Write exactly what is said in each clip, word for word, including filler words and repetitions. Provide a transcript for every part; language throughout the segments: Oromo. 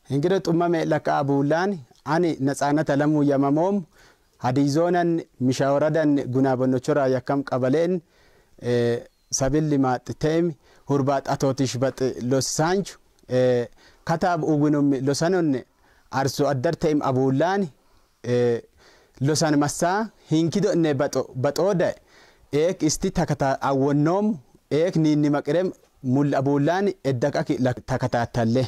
هنجرة أمم لك أبولان أني نصانة لمو يمامهم هديزونن مشاوردن جناب النشرة يكم قبلين اه سبيل لما تتم هربات أتوتش بات لوسانج اه كتاب أوجنم لوسانون أرسو أدر تيم أبولان اه لوسان مسا هنكيدو نباتو باتودا إيك استي تكتا أونوم إيك نيني مكرم مول أبولان إدك أكي لك تكتا تله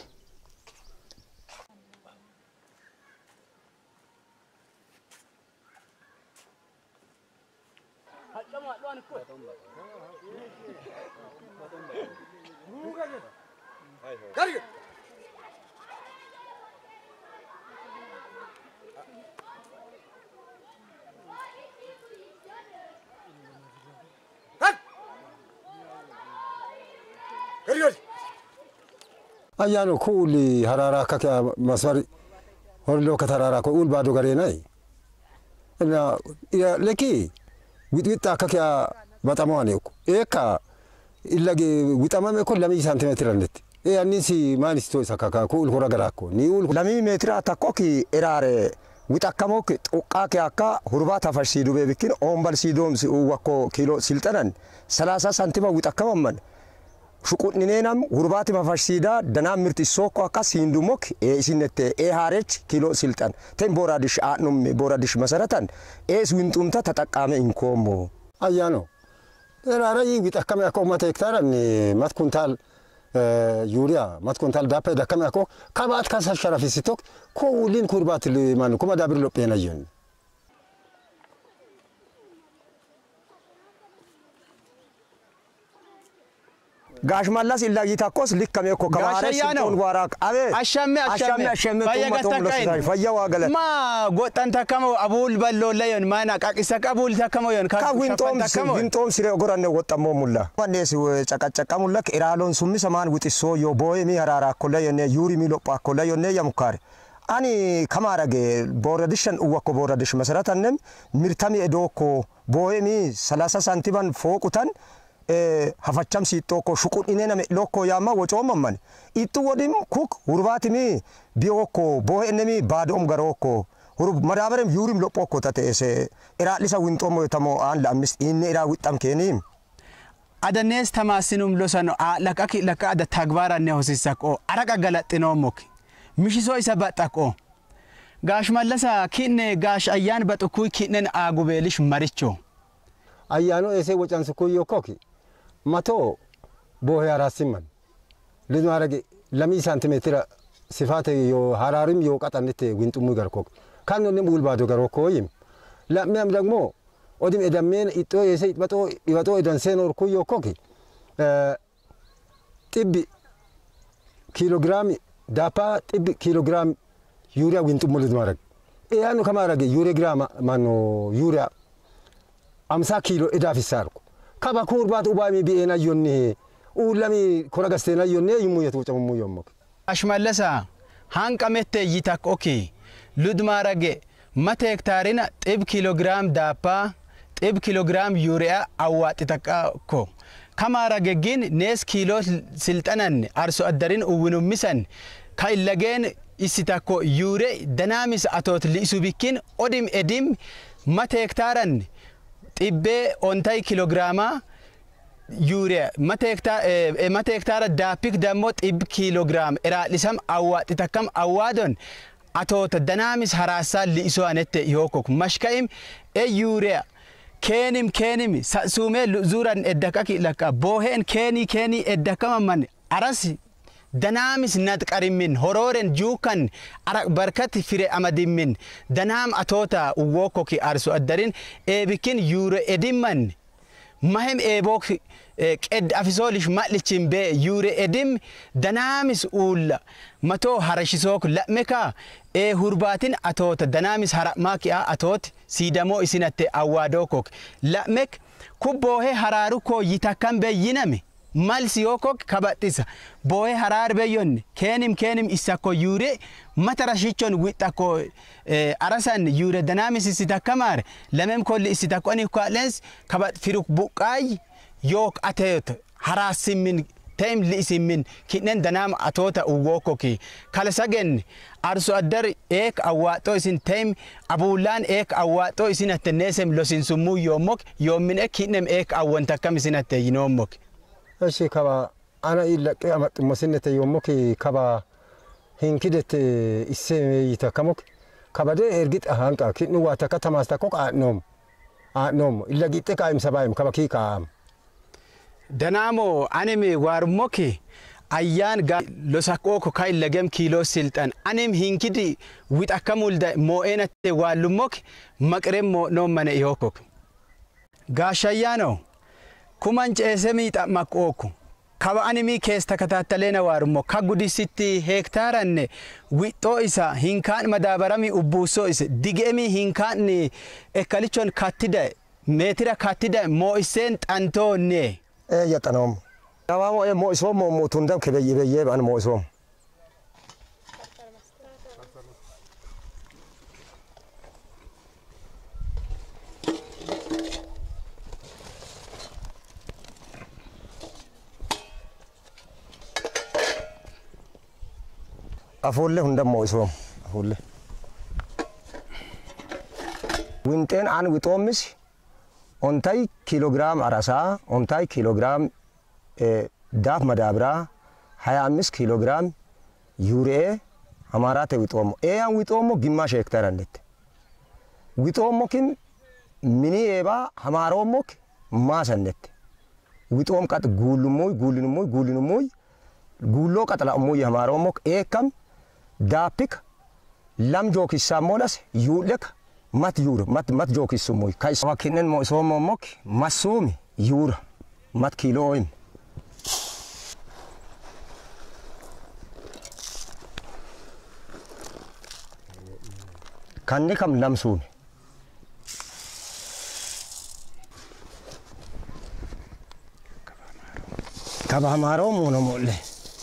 أيانو كولي هرارا كا مسار هرلو كترارا كول بادو غريناي إنا يا لكي ويتا كا باتامانيو إيكا إلا جي ويتامام كل لمي سنتيمتر نت إيه أنيسي ما نستوي سكاكا كول هورا غراكو نيول لمي متر أتاكوكي إرارة ويتاكاموك أوكاكي أكا هرباتا فرسيدو بيبكين أمبال سيدوم سي وكو كيلو سلطنان ثلاثة سنتيمتر ويتاكامم شكوت نينام غرباتي ما فرسيدا دنا مرتي سوكو أكا سيندوموك إيه سينت إيه هارج كيلو سلطان تين بورادش آنم بورادش مسارتان إيه سوينتومتا تتاكامي إنكومو أيانو إرارة يبيتاكامي أكو ما تكتارن ما تكون تال يوريا ما تكون تال دابا داكامي أكو كابات كاسا شرفي سيتوك كولين كوربات اللي مانو كما دابر لو بينا يون gash mallas illa yitakos likame ko kamare sinton warak abe ashamme ashamme ashamme fayya gatakay fayya wagala ma gotan takamo abul ballo layon mana qaqisa qabul takamo yon ka wintom wintom sire goranne wotamo mulla wannes caqacqa mulla iralon summi saman wutiso yo boy mi harara ko layon yuri mi lopa ko layon yamkar ani kamarage boradishan uwako boradish masaratanem mirtami edoko boy mi thelathين santiman foqutan hafacham sitoko shukun inena me loko yama wochomman itu wodim kuk hurbatimi bioko bohe enemi badom garoko hurub madabarem yurim lopoko tate ese era lisa wintomo tamo an la mis inne era witam kenim adanes tamasinum losano lakaki laka ada tagbara ne hosisako araka galattinomok mishiso isabatako gash mallasa kinne gash ayan batuku kinnen agubelish maricho ayano ese wochansuku yokoki ماتو بوه راسمن لذو هرجع لمي سنتيمتر صفات يو هرارم يو كاتنت وينتو مغركوك كانوا نقول بعدو غركويم لا ميم دغمو وديم ادمين ايتو يسي باتو يباتو ادن سينور كو يو كوكي ا تبي كيلوغرام دابا تبي كيلوغرام يوريا وينتو مولد مارك اي انو كما رجع يوريا جرام مانو يوريا خمسة كيلو اضافي ساركو كابا كوربات وبامي بينا يوني ولمي كوراغستينا يوني يمو يتوچم مو يومك اشملسا هانقمت يتاك اوكي لودمارغه متى هكتارنا طب كيلوغرام دابا طب كيلوغرام يوريا اوات تاكو كمارغه جين نيس كيلو سلطنن ارسو ادرين وونو مسن كايلغين اسيتاكو يوري دنامس اتوت ليسوبيكين اوديم اديم متى هكتارن طبه اونتاي كيلوغراما يوريا متى هكتار متى هكتار دابيك دمو طب كيلوغرام ارا لسم اوات تكم اوادون اتوت دنامس حراسا ليسوانت يوكوك مشكايم اي يوريا كينم كينم سومي زوران ادكاكي لكا بوهن كيني كيني ادكام من ارس دنامس نتقرمن هورورن جوكن ارق بركت فيري امدمن دنام اتوتا ووكوكي ارسو ادرين ابكين يورو ادمن مهم ابوك قد افسولش مالچين بي يورو ادم دنامس اول متو هرشسوك لمكا اي هرباتين اتوت دنامس هرماكي اتوت سيدمو اسنت اوادوكوك لمك كوبوه هراروكو يتكم بينمي مالسي يوكوك كباتيسا بوه هرار بيون كينم كينم إساكو يوري مترشيشون ويتاكو أرسان يوري دناميس إسيتاكمار لمم كل إسيتاكو أني كوالنس كبات فيروك بوكاي يوك أتيوت هراسي من teem li isimin kinen danam atota uwoko ki kala sagen arso adar ek awato isin teem abulan ek awato isin atnesem losin sumu yomok yomin ek kinem ek awanta kam isin atte yinomok እሺ ከባ አና ይለቀ አመጥ መስነተ yomok ከባ hinkidet isse yitakamok kabade ergit ahanka kinu wata katamasta kok anom anom illa gitte kaim sabaim kabaki kam danamo anime warmoki ayyan ga losako ko kay legem kilo siltan anem hinkidi wit akamulda mo enate walumok makrem mo no mane ihokok gashayano kumanche esemi ta makoko kaba animi kes takatatalena warmo kagudi sitti hektaranne wito isa hinkan madabarami ubuso isa digemi hinkan ni ekalichon katida metira katida mo isen tanto ne e yatanom nawamo e mo iso mo mutundam kebeye beye ban mo iso afolle hundam mo iso afolle winten an witomis ontay kilogram arasa ontay kilogram e daf madabra ሀያ አምስት kilogram ዩሬ አማራተ witomo e an witomo gimash hektar anet witomo kin mini eba hamaromok masanet witom kat gulumoy gulumoy gulumoy gulo katala moy hamaromok ekam dapik lam joki samolas yulek mat yur mat mat joki sumoy kai wakinen mo so momok masumi yur mat kiloim kanne kam lam sumi kaba hamaro mono molle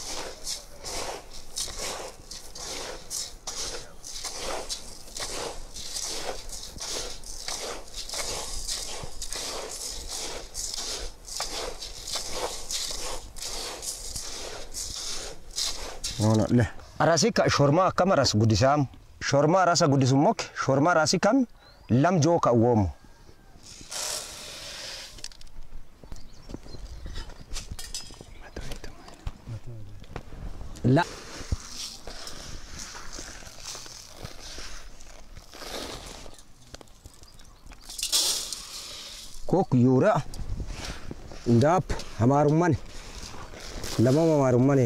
nono le arasi ka shorma kamaras gudisam shorma rasa gudisumok shorma rasi kam lam joka womo la kok yura ndap hamarumman lama hamarumman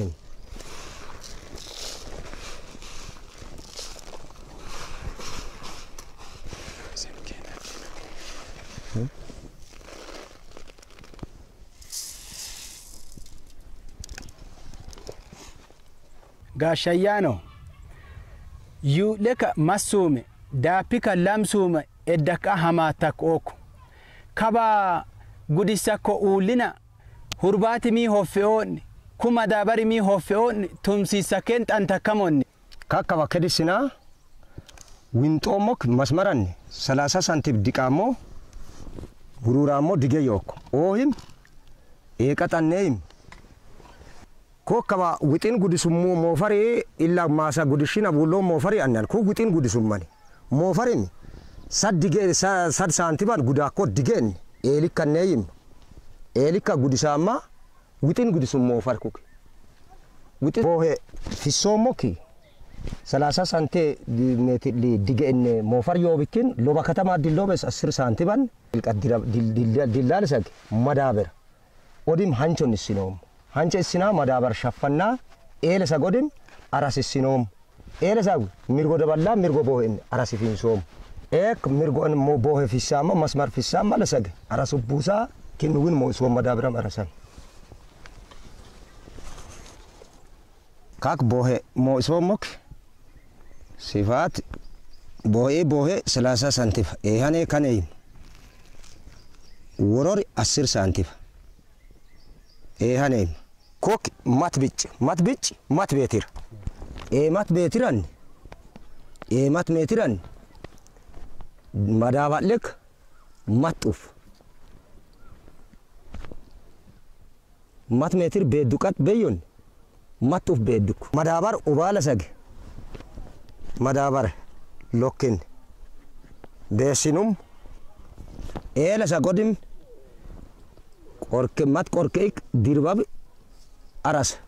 gashayano yu leka masume dapika lamsume edaka hamatak oko kaba gudisako ulina hurbati mi hofeon kuma dabari mi hofeon tumsi sakent antakamon kaka wakedisina wintomok masmaran salasa santib dikamo gururamo digeyok ohim ekatanneim kokaba witin gudisummo mofari illa masa gudishina bulo mofari annan ko witin gudisummani mofari saddige sad santiban gudako digen elika neyim elika gudisama witin gudisummo mofar ko witin bohe fisomoki salasa sante meti digen mofar yobikin loba katama dilobes asir santiban ilqadira dillal sag madaber odim hanchon sinom hanche sina madabar shafana elesa godin arasi sinom elesa mirgo daballa mirgo bohen arasi finsom ek mirgo an mo bohe fisama masmar fisama lasag arasu busa kinwin mo so madabram arasan kak bohe mo so mok sifat bohe bohe salasa santif e hane kanei woror asir santif e hane kok matbich matbich matbetir e matbetiran e matmetiran madabalek matuf mat meetir beedduqat beyyon mattuuf beedduk madaabar ubaala sage madaabar lokkin deessinum eela sa godim qorke mat qorkeik dirbab aras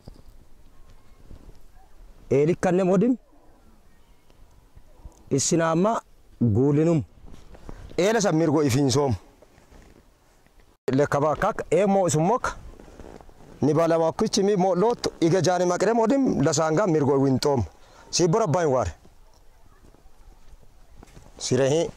eelik kanne modim isinaama guulinum eela sa mirgo ifinsoom lekaba kak emo sumok ni bala wakuchi mi mo lot iga jani makre modim lasanga mirgo wintom si bora bain war sirehi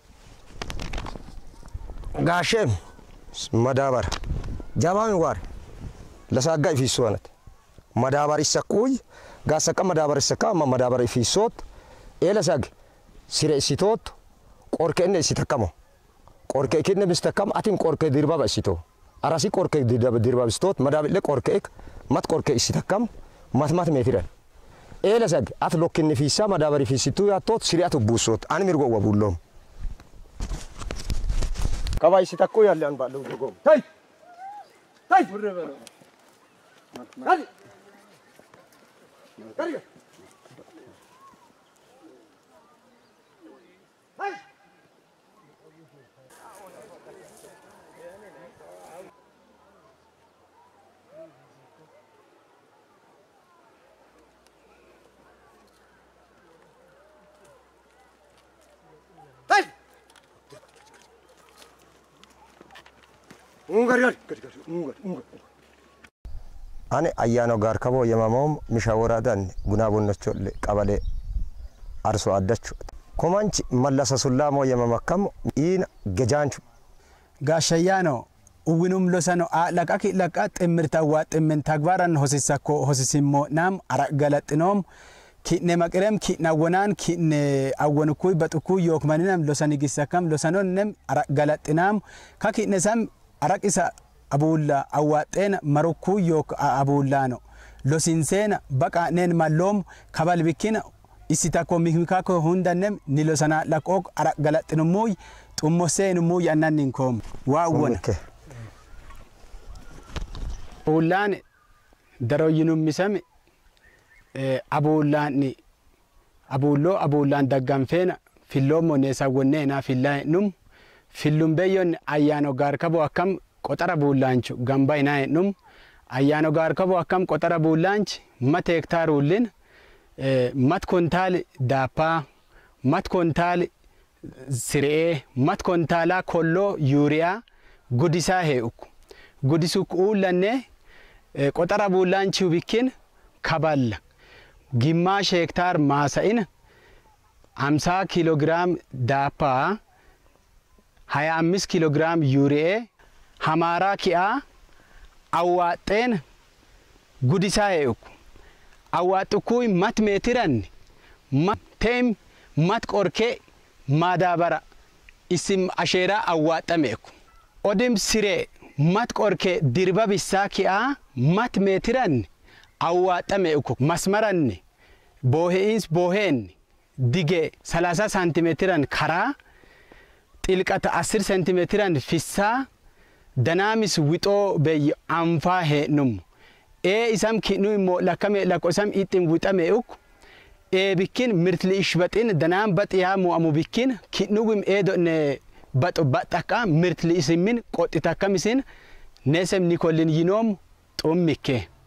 gashem madabar jabami war lasaga ifisuanat madabar isakuy gasaka madabar isaka ma madabar ifisot ela sag sire isitot qorke ne isitakamo qorke kidne bistakam atim qorke dirbaba isito arasi qorke dirbaba istot madabile qorke ek mat qorke isitakam mat mat metiran ela sag at lokkin fisa madabari fisitu ya tot sire atu busot an mirgo wabullom kawai isitakko yalle an balu gom tay tay burre baro kali kali hay Ungar yar, ungar, ungar. Ane ayano garkabo yamamom mishawaradan gunabunnacholle qabale arso addachu. Komanchi mallasa sullamo yamamakam in gejanchu. Gashayano uwinum losano a laqaki laqat emirta wat emin tagbaran hosisako hosisimmo nam aragalatinom kitne makrem kitna wonan kitne awwanukuy batukuy yokmaninam losani gisakam losanon nem aragalatinam ka kitne sam arakisa abulla awatena maruku yok abullano losinsena baka nen malom kabal bikina isitako mihmikako hundanem nilosana lakok arak galatinomuy tumosen muy annaninkom waawon ulan daroyinum misame abullani abullo abullan dagganfena fillomo nesa wonnena fillahi num fillum beyon ayano garkabo akam qotara bullanchu gamba ina num ayano garkabo akam qotara bullanch mat hektarulin mat kontal dapa mat kontal sire mat kontala kollo yuria gudisa heuk gudisuk ulanne qotara bullanchu bikin kabal gimash hektar masain hamsa kilogram dapa haya amis kilogram yuria hamara kia awaten gudisa heuk awatukuy mat metiran mat tem mat qorke madabara isim ashera awatamek odim sire mat qorke dirba bisakia mat metiran awatamek masmaran boheins bohen dige thelathini santimetran kara tilqata عشرة سنتيمتران fissa danamis wito be anfa henum e isam kinu mo lakame lakosam itim witame uk e bikin mirtli ishbatin danam bat ya mu amu bikin kinugum edo ne bat bataka mirtli isimin qotita kamisin nesem nikolin yinom tommike